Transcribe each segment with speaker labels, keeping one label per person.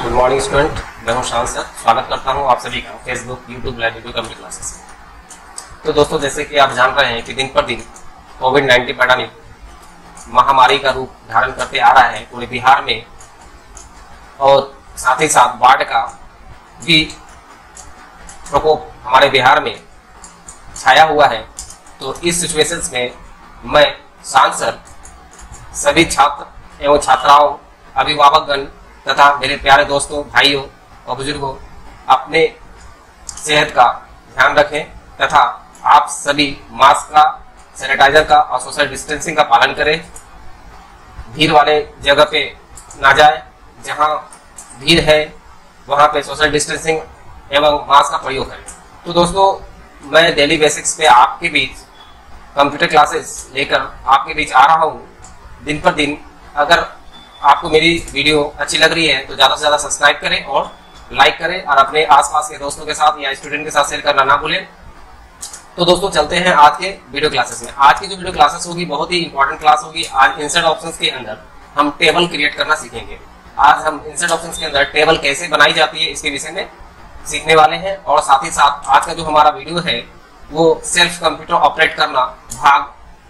Speaker 1: Good morning student, मैं हूं शान सर। स्वागत करता हूं आप सभी का Facebook, YouTube live video computer classes में। तो दोस्तों, जैसे कि आप जान रहे हैं कि दिन पर दिन कोविड-19 पैंडेमिक महामारी का रूप धारण करते आ रहा है पूरे बिहार में, और साथ ही साथ बाढ़ का भी प्रकोप हमारे बिहार में छाया हुआ है। तो इस सिचुएशंस में मैं शान सर सभी छात्र एवं छात्राओं, अभिभावकगण तथा मेरे प्यारे दोस्तों, भाइयों और बुजुर्गों, अपने सेहत का ध्यान रखें तथा आप सभी मास्क का, सैनिटाइजर का और सोशल डिस्टेंसिंग का पालन करें। भीड़ वाले जगह पे ना जाए, जहां भीड़ है वहां पे सोशल डिस्टेंसिंग एवं मास्क का प्रयोग करें। तो दोस्तों, मैं डेली बेसिक्स पे आपके बीच कंप्यूटर क्लासेस लेकर आपके बीच आ रहा हूँ दिन पर दिन। अगर आपको मेरी वीडियो अच्छी लग रही है तो ज़्यादा से ज़्यादा सब्सक्राइब करें और लाइक करें, और अपने आसपास के दोस्तों के साथ या स्टूडेंट के साथ शेयर करना ना भूलें। तो दोस्तों, चलते हैं आज के वीडियो क्लासेस में। आज की जो वीडियो क्लासेस होगी बहुत ही इंपॉर्टेंट क्लास होगी। आज इंसर्ट ऑप्शंस के अंदर हम टेबल क्रिएट करना सीखेंगे। आज हम इंसर्ट ऑप्शंस के अंदर टेबल कैसे बनाई जाती है इसके विषय में सीखने वाले हैं। और साथ ही साथ आज का जो हमारा वीडियो है वो सेल्फ कंप्यूटर ऑपरेट करना भाग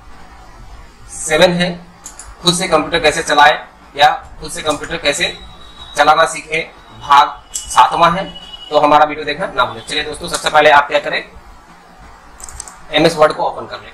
Speaker 1: 7 है। खुद से कंप्यूटर कैसे चलाए या खुद से कंप्यूटर कैसे चलाना सीखे भाग 7वां है। तो हमारा वीडियो देखना ना भूलें। चलिए दोस्तों, सबसे पहले आप क्या करें, एमएस वर्ड को ओपन कर लें।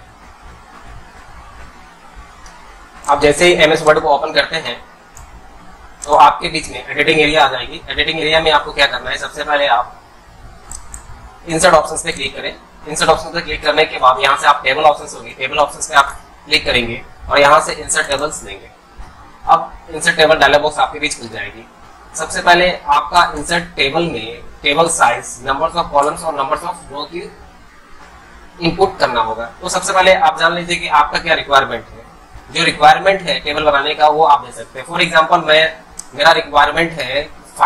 Speaker 1: आप जैसे ही एमएस वर्ड को ओपन करते हैं तो आपके बीच में एडिटिंग एरिया आ जाएगी। एडिटिंग एरिया में आपको क्या करना है, सबसे पहले आप इंसर्ट ऑप्शंस पे क्लिक करें। इंसर्ट ऑप्शन पे क्लिक करने के बाद यहाँ से आप टेबल ऑप्शंस होगी, टेबल ऑप्शंस पे आप क्लिक करेंगे और यहाँ से इंसर्ट टेबल्स लेंगे। अब इंसर्ट टेबल डायलॉग बॉक्स आपके बीच खुल जाएगी। सबसे पहले आपका इंसर्ट टेबल में table size, numbers of columns और नंबर्स ऑफ रो की इनपुट करना होगा। तो सबसे पहले आप जान लीजिए कि आपका क्या रिक्वायरमेंट है। जो रिक्वायरमेंट है टेबल बनाने का वो आप दे सकते हैं। फॉर एग्जांपल, मेरा रिक्वायरमेंट है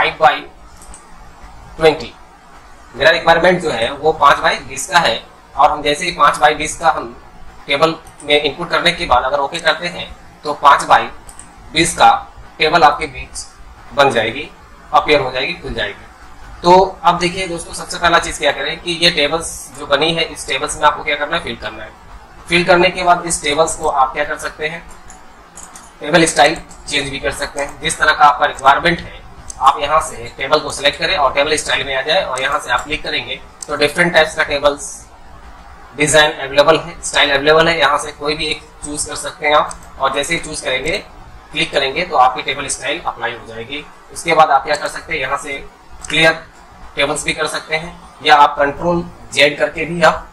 Speaker 1: 5/20। मेरा रिक्वायरमेंट जो है वो 5/20 का है। और हम जैसे ही 5/20 का हम टेबल में इनपुट करने के बाद अगर ओके करते हैं तो 5/20 का टेबल आपके बीच बन जाएगी, अपीयर हो जाएगी, खुल जाएगी। तो अब देखिए दोस्तों, सबसे पहला चीज क्या करें कि ये टेबल्स जो बनी है, इस टेबल्स में आपको क्या करना है, फिल करना है। फिल करने के बाद इस टेबल्स को आप क्या कर सकते हैं, टेबल स्टाइल चेंज भी कर सकते हैं। जिस तरह का आपका रिक्वायरमेंट है आप यहाँ से टेबल को सिलेक्ट करें और टेबल स्टाइल में आ जाए, और यहाँ से आप क्लिक करेंगे तो डिफरेंट टाइप्स का टेबल्स डिजाइन अवेलेबल है, स्टाइल अवेलेबल है। यहाँ से कोई भी एक चूज कर सकते हैं आप, और जैसे ही चूज करेंगे, क्लिक करेंगे तो आपकी टेबल स्टाइल अप्लाई हो जाएगी। उसके बाद आप क्या कर सकते हैं, यहाँ से क्लियर टेबल्स भी कर सकते हैं, या आप Ctrl+Z करके भी आप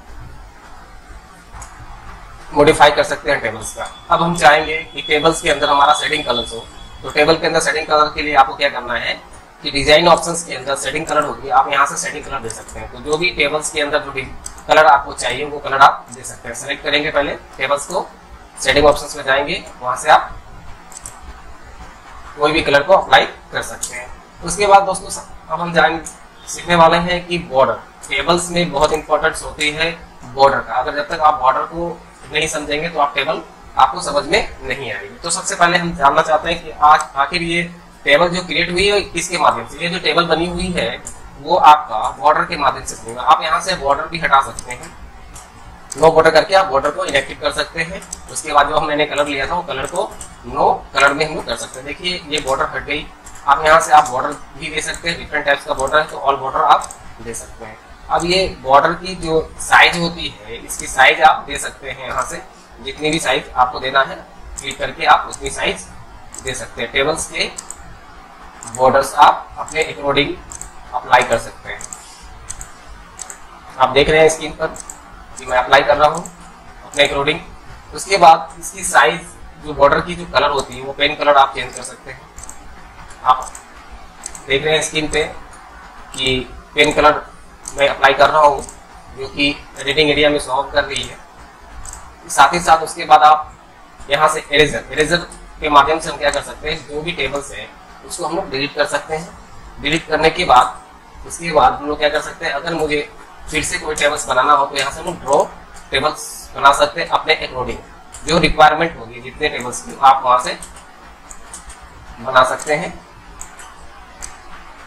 Speaker 1: मॉडिफाई कर सकते हैं टेबल्स का। अब हम चाहेंगे कि टेबल्स के अंदर हमारा सेटिंग कलर्स हो, तो टेबल के अंदर सेटिंग कलर के लिए आपको क्या करना है कि डिजाइन ऑप्शंस के अंदर सेटिंग कलर होगी, आप यहाँ से सेटिंग कलर दे सकते हैं। तो जो भी टेबल्स के अंदर जो कलर आपको चाहिए वो कलर आप दे सकते हैं। सेलेक्ट करेंगे पहले टेबल्स को, सेटिंग ऑप्शंस में जाएंगे, वहां से आप कोई भी कलर को अप्लाई कर सकते हैं। उसके बाद दोस्तों, अब हम सीखने वाले हैं कि बॉर्डर। टेबल्स में बहुत इंपॉर्टेंट होती है बॉर्डर का। अगर जब तक आप बॉर्डर को नहीं समझेंगे तो आप टेबल आपको समझ में नहीं आएगी। तो सबसे पहले हम जानना चाहते हैं कि आज आखिर ये टेबल जो क्रिएट हुई है किसके माध्यम से। ये जो टेबल बनी हुई है वो आपका बॉर्डर के माध्यम से बनेगा। आप यहाँ से बॉर्डर भी हटा सकते हैं, नो बॉर्डर करके आप बॉर्डर को इनएक्टिव कर सकते हैं। उसके बाद जो मैंने कलर लिया था वो कलर को नो कलर में हम कर सकते हैं। देखिए ये बॉर्डर हट गई। आप यहाँ से आप बॉर्डर भी दे सकते हैं, डिफरेंट टाइप्स का बॉर्डर है तो ऑल बॉर्डर आप दे सकते हैं। अब ये बॉर्डर की जो साइज होती है, इसकी साइज आप दे सकते हैं। यहाँ से जितनी भी साइज आपको देना है क्लिक करके आप उतनी साइज दे सकते हैं। टेबल्स के बॉर्डर्स आप अपने अकॉर्डिंग अप्लाई कर सकते हैं। आप देख रहे हैं स्क्रीन पर कि मैं अप्लाई कर रहा हूँ अपने अकॉर्डिंग। उसके बाद इसकी साइज, जो बॉर्डर की जो कलर होती है वो पेन कलर आप चेंज कर सकते हैं। आप देख रहे हैं स्क्रीन पे कि पेन कलर मैं अप्लाई कर रहा हूँ, जो कि एडिटिंग एरिया में शो कर रही है। साथ ही साथ उसके बाद आप यहाँ से इरेजर के माध्यम से हम क्या कर सकते हैं, जो भी टेबल्स है उसको हम लोग डिलीट कर सकते हैं। डिलीट करने के बाद उसके बाद हम लोग क्या कर सकते हैं, अगर मुझे फिर से कोई टेबल्स बनाना हो तो यहाँ से हम लोग ड्रॉ टेबल्स बना सकते हैं अपने अकॉर्डिंग। जो रिक्वायरमेंट होगी जितने टेबल्स की आप वहां से बना सकते हैं।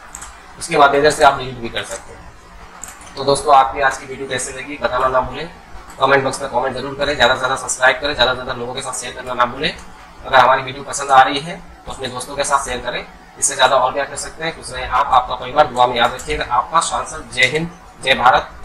Speaker 1: उसके बाद इधर से आप डिलीट भी कर सकते हैं। तो दोस्तों आपकी आज की वीडियो कैसे लगी बताना ना भूलें, कमेंट बॉक्स में कमेंट जरूर करें, ज़्यादा से ज़्यादा सब्सक्राइब करें, ज़्यादा से ज़्यादा लोगों के साथ शेयर करना ना भूलें। अगर हमारी वीडियो पसंद आ रही है तो अपने दोस्तों के साथ शेयर करें। इससे ज़्यादा और क्या कर सकते हैं, खुश रहें आप, आपका परिवार, दुआ में याद रखिएगा। आपका सांसद। जय हिंद, जय भारत।